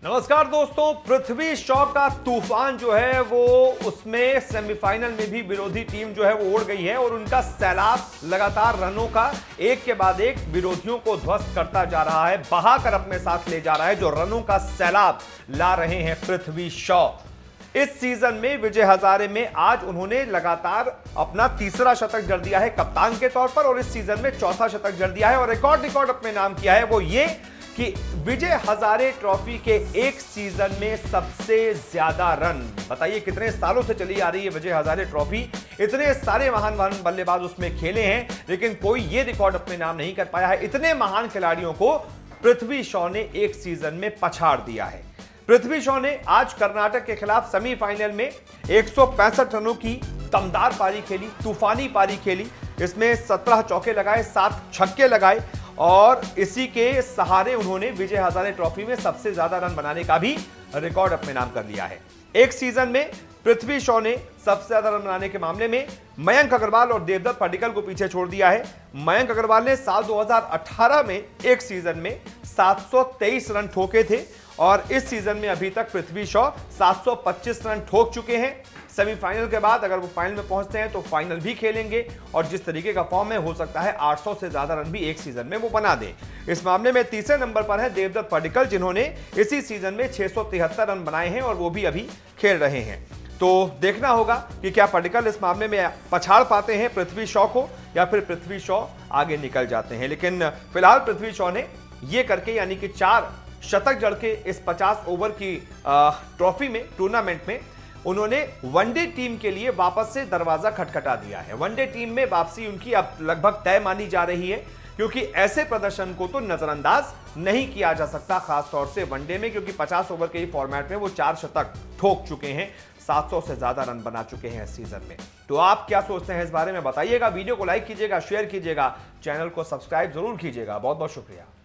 नमस्कार दोस्तों, पृथ्वी शॉ का तूफान जो है वो उसमें सेमीफाइनल में भी विरोधी टीम जो है वो उड़ गई है और उनका सैलाब लगातार रनों का एक के बाद एक विरोधियों को ध्वस्त करता जा रहा है, बहाकर अपने साथ ले जा रहा है। जो रनों का सैलाब ला रहे हैं पृथ्वी शॉ। इस सीजन में विजय हजारे में आज उन्होंने लगातार अपना तीसरा शतक जड़ दिया है कप्तान के तौर पर और इस सीजन में चौथा शतक जड़ दिया है और रिकॉर्ड अपने नाम किया है। वो ये कि विजय हजारे ट्रॉफी के एक सीजन में सबसे ज्यादा रन। बताइए कितने सालों से चली आ रही है विजय हजारे ट्रॉफी, इतने सारे महान बल्लेबाज उसमें खेले हैं लेकिन कोई ये रिकॉर्ड अपने नाम नहीं कर पाया है। इतने महान खिलाड़ियों को पृथ्वी शॉ ने एक सीजन में पछाड़ दिया है। पृथ्वी शॉ ने आज कर्नाटक के खिलाफ सेमीफाइनल में 165 रनों की दमदार पारी खेली, तूफानी पारी खेली। इसमें 17 चौके लगाए, 7 छक्के लगाए और इसी के सहारे उन्होंने विजय हजारे ट्रॉफी में सबसे ज्यादा रन बनाने का भी रिकॉर्ड अपने नाम कर लिया है। एक सीजन में पृथ्वी शॉ ने सबसे ज्यादा रन बनाने के मामले में मयंक अग्रवाल और देवदत्त पडिक्कल को पीछे छोड़ दिया है। मयंक अग्रवाल ने साल 2018 में एक सीजन में 723 रन ठोके थे और इस सीजन में अभी तक पृथ्वी शॉ 725 रन ठोक चुके हैं। सेमीफाइनल के बाद अगर वो फाइनल में पहुंचते हैं तो फाइनल भी खेलेंगे और जिस तरीके का फॉर्म है हो सकता है 800 से ज्यादा रन भी एक सीजन में वो बना दें। इस मामले में तीसरे नंबर पर है देवदत्त पडिक्कल, जिन्होंने इसी सीजन में 673 रन बनाए हैं और वो भी अभी खेल रहे हैं। तो देखना होगा कि क्या पडिक्कल इस मामले में पछाड़ पाते हैं पृथ्वी शॉ को या फिर पृथ्वी शॉ आगे निकल जाते हैं। लेकिन फिलहाल पृथ्वी शॉ ने ये करके यानी कि 4 शतक जड़ के इस 50 ओवर की ट्रॉफी में, टूर्नामेंट में उन्होंने वनडे टीम के लिए वापस से दरवाजा खटखटा दिया है। वनडे टीम में वापसी उनकी अब लगभग तय मानी जा रही है क्योंकि ऐसे प्रदर्शन को तो नजरअंदाज नहीं किया जा सकता, खासतौर से वनडे में, क्योंकि 50 ओवर के ही फॉर्मेट में वो 4 शतक ठोक चुके हैं, 700 से ज्यादा रन बना चुके हैं इस सीजन में। तो आप क्या सोचते हैं इस बारे में बताइएगा। वीडियो को लाइक कीजिएगा, शेयर कीजिएगा, चैनल को सब्सक्राइब जरूर कीजिएगा। बहुत बहुत शुक्रिया।